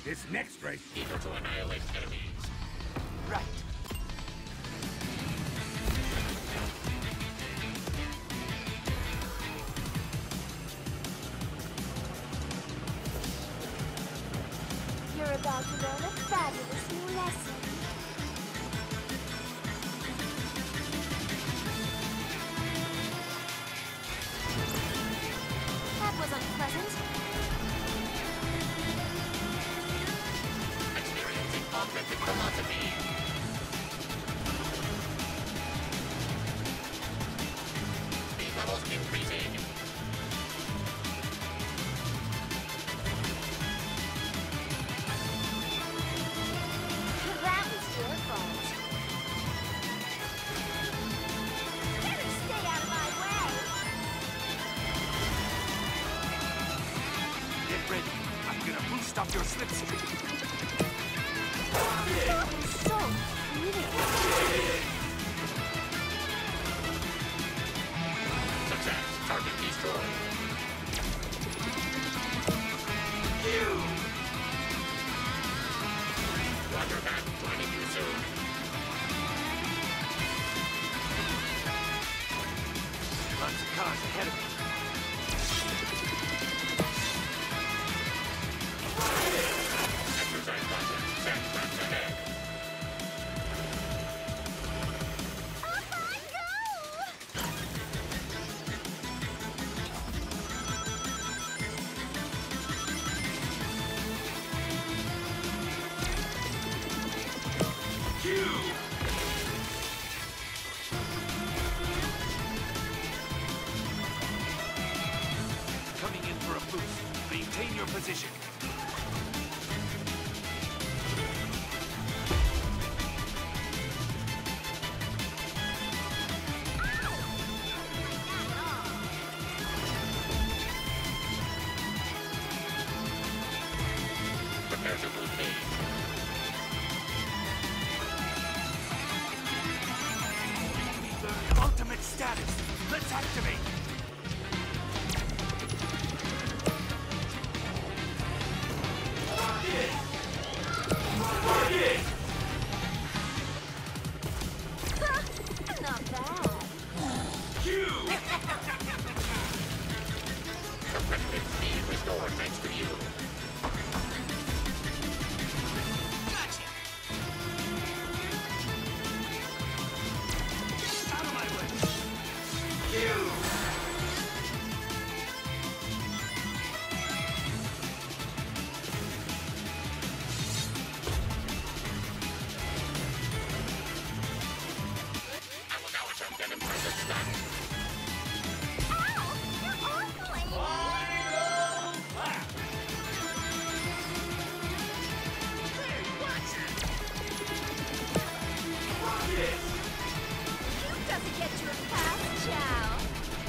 This next race... Eager to annihilate enemies. Right. You're about to learn a fabulous new lesson. That was unpleasant. Experiencing augmented philosophy. Speed levels increasing. That was your fault. Better stay out of my way. Get ready. I'm gonna boost up your slipstream. That was so beautiful. Success. Target destroyed. Roger that. Joining you soon. Lots of cars ahead of me. Exercise project. Set. Tracks ahead. Up I go! Coming in for a boost. Maintain your position. Prepare to move me. Learn ultimate status. Let's activate. Not bad. Competitive speed restored thanks to you. Out of my way. I will now attempt an impressive stunt. Ow! You're ugly! You doesn't get your pass, Chow.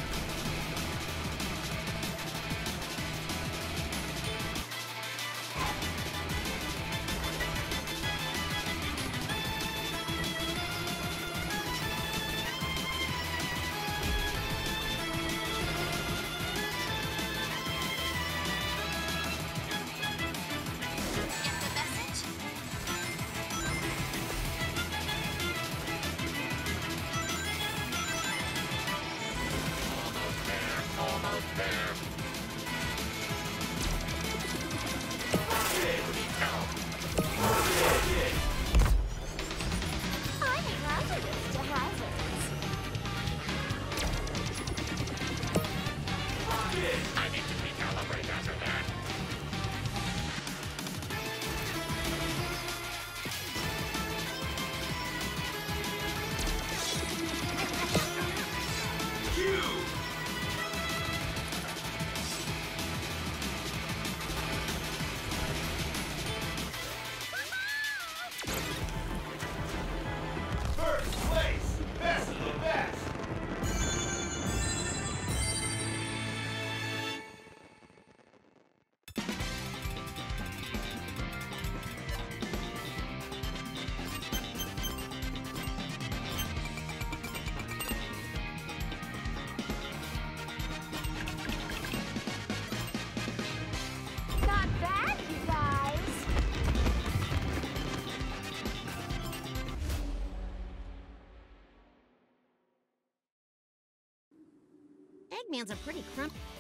Get the message? Almost there. Almost there. Need help. I'm hazardous to hazards. I need to recalibrate after that. First place! Best of the best! Eggman's a pretty crump.